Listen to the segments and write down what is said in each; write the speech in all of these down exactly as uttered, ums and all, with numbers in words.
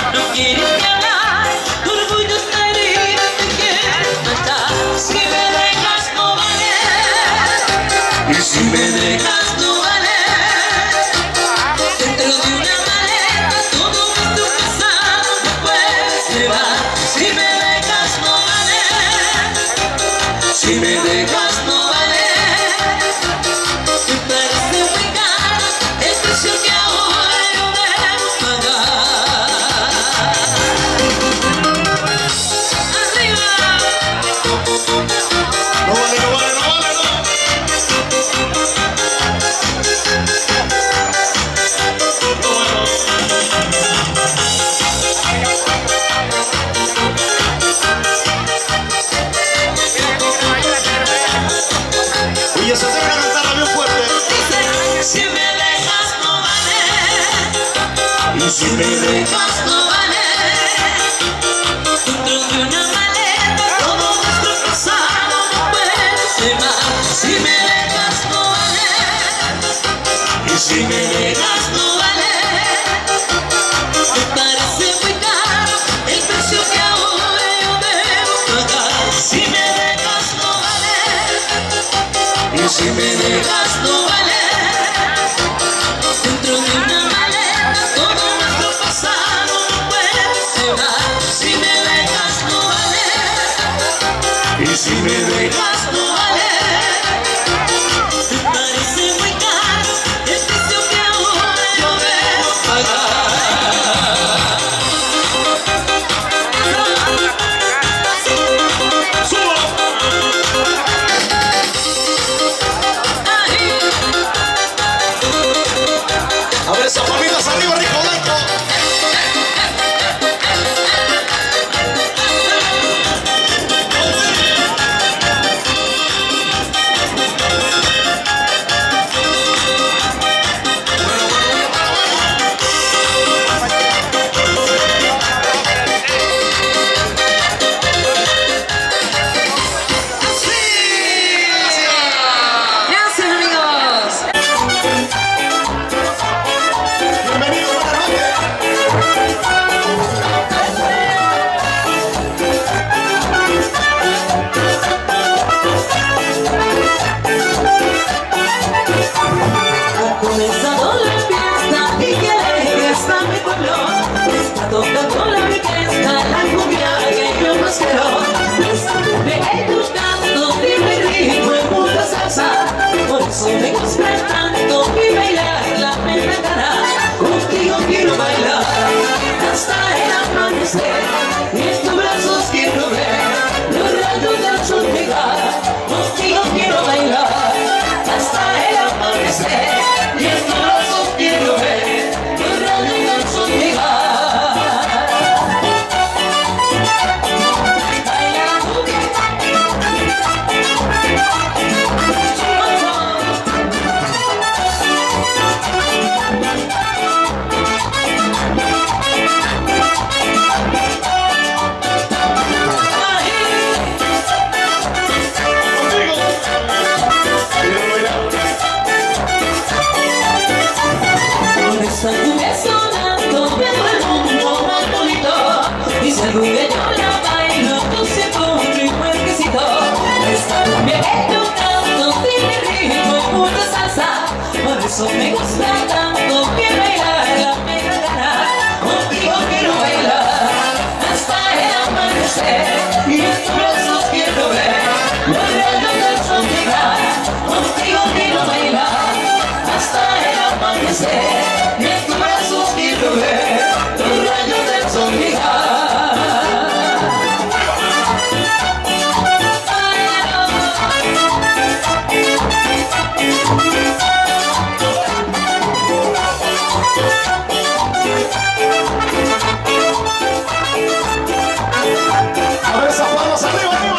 no quieres ni hablar, tu orgullo está herido, te quieres matar. Si me dejas no vale, y si me dejas no vale. Dentro de una maleta todo nuestro pasado no puedes llevar. Si me dejas no vale, si me dejas no vale. Me parece muy caro el precio que ahora yo debo pagar. Arriba. No vale, no vale, no vale, no. Oye, se deja cantarla bien fuerte. Si me dejas no vale, y si me dejas no vale. Dentro de una maleta todo nuestro pasado no puede ser más. Si me dejas no vale, y si me dejas no vale. Me parece muy caro el precio que ahora yo debo pagar. Si me dejas no vale, y si me dejas no vale. Dentro de una maleta todo nuestro pasado no puede llevar. Si me dejas no vale, y si me dejas no vale. Me parece muy caro el precio que ahora yo debo pagar. A ver, esas palmitas arriba, rico blanco. Gracias, amigos. Bienvenido, buenas noches. Ha comenzado la fiesta y que alegre está mi pueblo. Está tocando la orquesta, la cumbia que yo más quiero. Esta cumbia es tu canto, vive ritmo en mucha salsa. Por eso me gusta tanto y bailarla me encantará. Contigo quiero bailar hasta el amanecer. Y en tus brazos quiero ver los rayos del sol llegar. Contigo quiero bailar hasta el amanecer. Y en tus brazos quiero ver los rayos del sol llegar. Baila cumbia. Contigo. Quiero bailar. Con esta cumbia sonando veo el mundo más bonito. Y si algún día yo la bailo, tú siempre un ritmo exquisito. Esta cumbia que yo canto tiene ritmo y mucha salsa. Por eso me gusta tanto que bailarla me encantará. Contigo quiero bailar hasta el amanecer. Y en tus brazos quiero ver los rayos del sol llegar. Contigo quiero bailar hasta el amanecer. Y en tus brazos quiero ver los rayos del sol llegar. A ver, esas palmas arriba, arriba.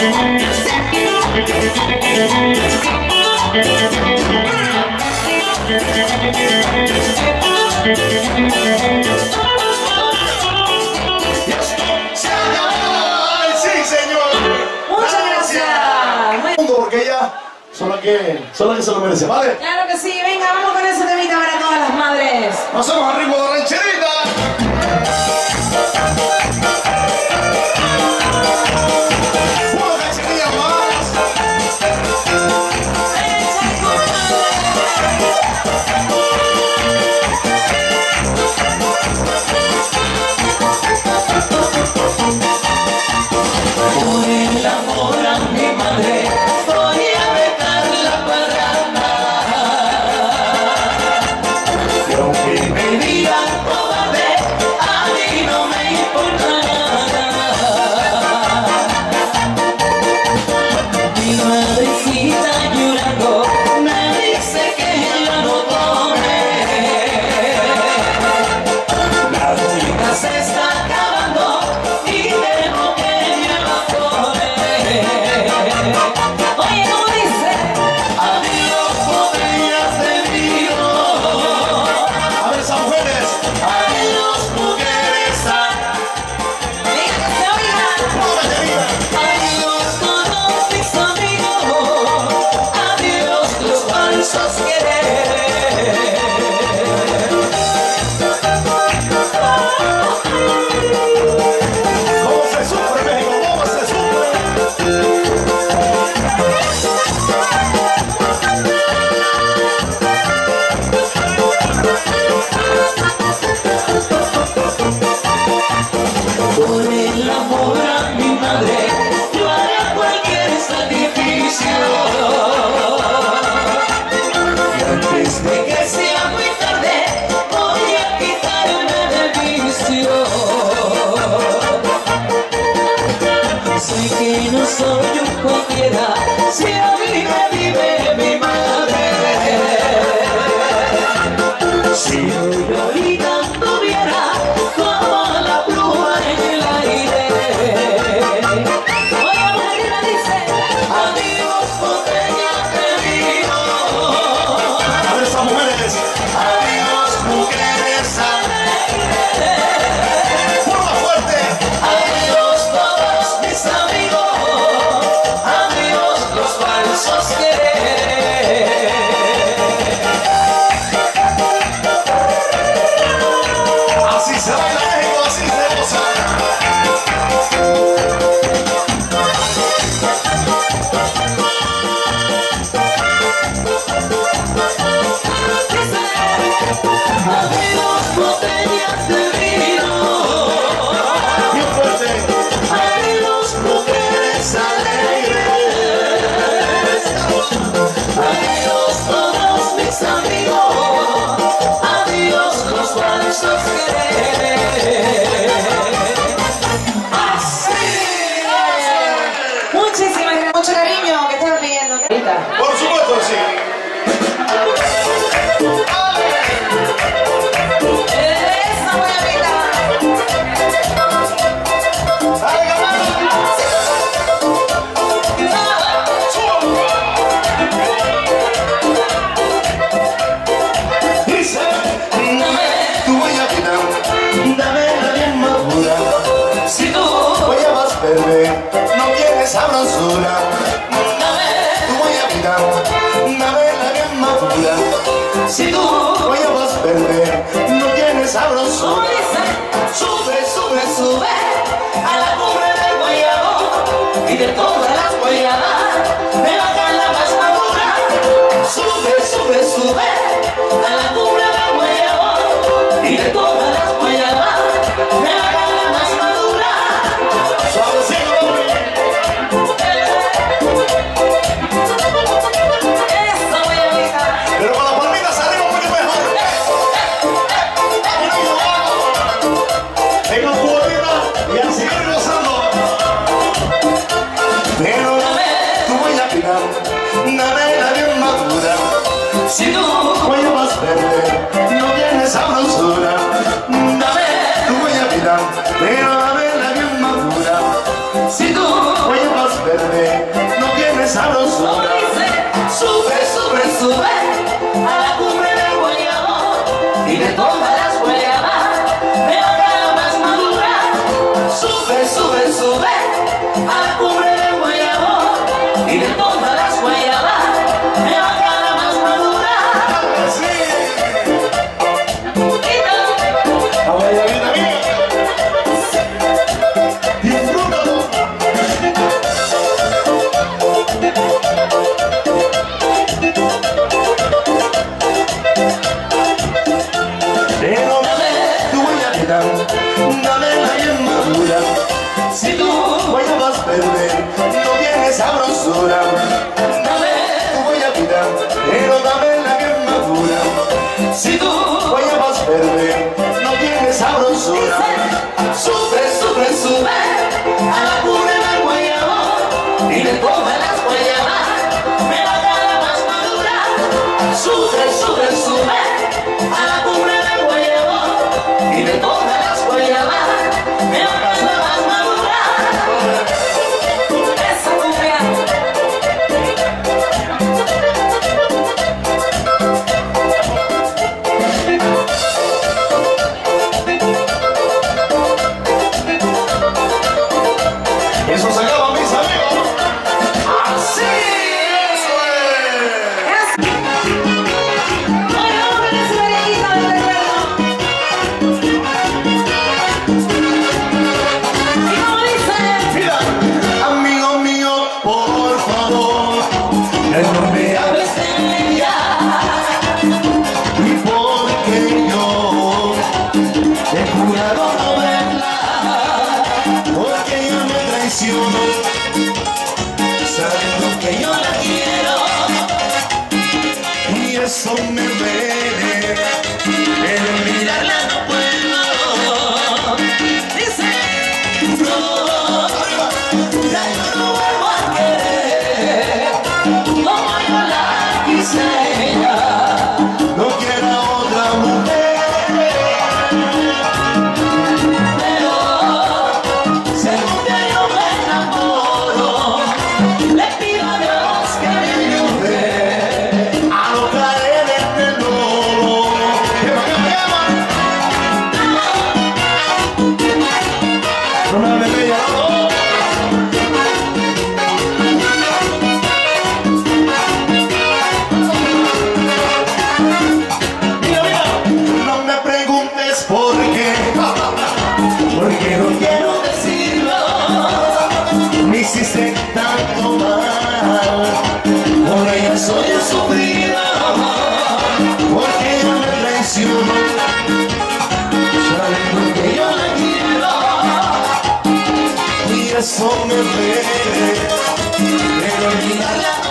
Porque ella son las que, son las que se lo merecen, ¿vale? Claro que sí, venga, vamos con ese temita para todas las madres. Pasamos al ritmo de rancherita. Una rancherilla más. Por el amor a mi madre voy a dejar la parranda. Y aunque me digan cobarde, a mí no me importa nada. Mi madrecita llorando me dice que ya no tome. La vida se está acabando y tengo que oye, ¿cómo dice? Adiós, botellas de vino. A ver, esas mujeres. Adiós, mujeres. Diga que se oiga. Adiós, todos mis amigos. Adiós, los falsos quereres. ¿Cómo se sufre México? ¿Cómo se sufre? Por el amor a mi madre, yo haré cualquier sacrificio. Y antes de que sea muy tarde, voy a quitarme del vicio. Sé que no soy un cualquiera, si a mí me vive mi madre. Si yo ahorita tuviera como la pluma en el aire. Oye, mujerita dice, adiós, botella de vino. A ver, esas mujeres. Adiós, mujeres alegres. Una fuerte. Adiós, todos mis amigos. Adiós, los falsos quereres. Así se baila México, así se goza. Adiós, botellas de vino. Bien fuerte. Adiós, mujeres alegres. Adiós, todos mis amigos. Adiós, los falsos quereres. Así es. Muchísimas gracias. Mucho cariño que estaba pidiendo. Por supuesto, sí. Esa huevita. ¡Salga, mano! Dice, tu huella final, dame la bien madura. Si tú Huella más verde, no tienes sabrosura. dame, Tu huella final, dame la bien madura. si tú Huella más verde, no tienes como sabrosura. dice, sube, sube, sube a la cumbre del guayabo y de todas las guayabas me baja la más madura. Sube, sube, sube a la cumbre del guayabo y de todas las guayabas me baja la más madura. Suavecito, Esa guayabita. pero con las palmitas arriba mucho mejor. Tengo cubita y a seguir gozando. Pero tu huella final, dame la bien madura. Si tú Huella más verde, no tienes sabrosura. Dame tu huella final, pero dame la bien madura. si tú Huella más verde, vida, dámela bien madura. Si tú guayabas verde no tiene sabrosura, dame tu guaya vida, pero dámela bien madura. Si tú guayabas verde no tiene sabrosura, sube, sube, sube a la cuna del guayabo y de todas las guayabas me la da la más madura. Sube, sube, sube a la cuna del guayabo y de todas las guayabas me la da la más madura. Esa cumbia. Eso se acaba, mis amigos. Así, eso es. Oye, hombre, es una viejita del recuerdo. Y como dice, Mira, amigo mío, por favor, no me hables de ella, y porque yo he jurado no verla, porque ella me traicionó, sabiendo que yo la quiero, y eso me duele, pero mirarla no puedo. dice, No, ya yo no vuelvo a querer como yo la quise ella. no quiero a otra mujer, Pero si algún día yo me enamoro, le pido a Dios que me ayude. a no caer en el lodo. Quema, quema, quema. No me hables de ella, no. Mira, mira, no me preguntes por qué, porque no quiero decirlo. Me hiciste tanto mal, por ella soy el sufrido, porque ella me traicionó, sabiendo que yo la quiero, y eso me duele, pero olvidarla